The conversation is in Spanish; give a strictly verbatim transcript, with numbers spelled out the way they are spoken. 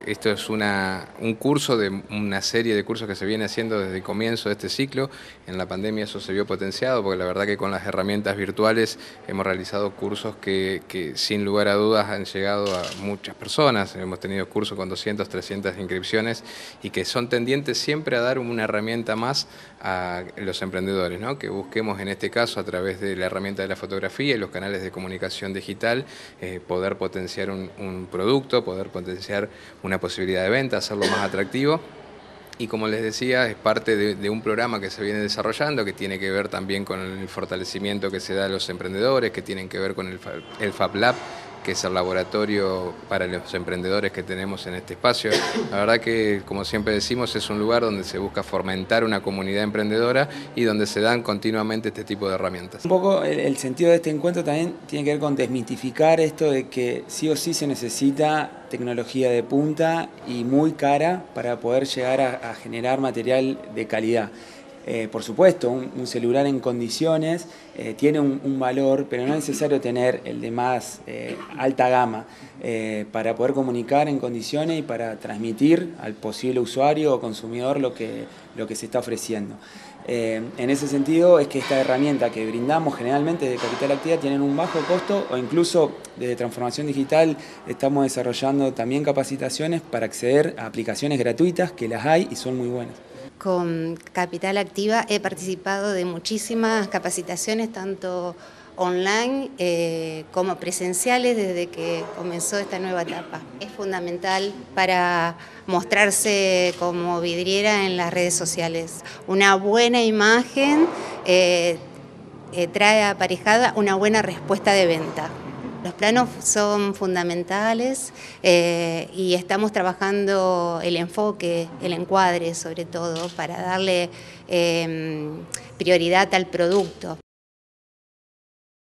esto es una, un curso de una serie de cursos que se viene haciendo desde el comienzo de este ciclo. En la pandemia eso se vio potenciado porque la verdad que con las herramientas virtuales hemos realizado cursos que, que sin lugar a dudas han llegado a muchas personas. Hemos tenido cursos con doscientas, trescientas inscripciones y que son tendientes siempre a dar una herramienta más a los emprendedores, ¿no? Que busquemos en este caso a través de la herramienta de la fotografía y los canales de comunicación digital eh, poder potenciar un, un producto, poder potenciar una posibilidad de venta, hacerlo más atractivo. Y como les decía, es parte de, de un programa que se viene desarrollando, que tiene que ver también con el fortalecimiento que se da a los emprendedores, que tienen que ver con el, el Fab Lab, que es el laboratorio para los emprendedores que tenemos en este espacio. La verdad que, como siempre decimos, es un lugar donde se busca fomentar una comunidad emprendedora y donde se dan continuamente este tipo de herramientas. Un poco el, el sentido de este encuentro también tiene que ver con desmitificar esto de que sí o sí se necesita tecnología de punta y muy cara para poder llegar a, a generar material de calidad. Eh, por supuesto, un, un celular en condiciones eh, tiene un, un valor, pero no es necesario tener el de más eh, alta gama eh, para poder comunicar en condiciones y para transmitir al posible usuario o consumidor lo que, lo que se está ofreciendo. Eh, en ese sentido es que esta herramienta que brindamos generalmente desde Capital Activa tienen un bajo costo o incluso desde Transformación Digital estamos desarrollando también capacitaciones para acceder a aplicaciones gratuitas que las hay y son muy buenas. Con Capital Activa he participado de muchísimas capacitaciones, tanto online eh, como presenciales desde que comenzó esta nueva etapa. Es fundamental para mostrarse como vidriera en las redes sociales. Una buena imagen eh, eh, trae aparejada una buena respuesta de venta. Los planos son fundamentales eh, y estamos trabajando el enfoque, el encuadre sobre todo, para darle eh, prioridad al producto.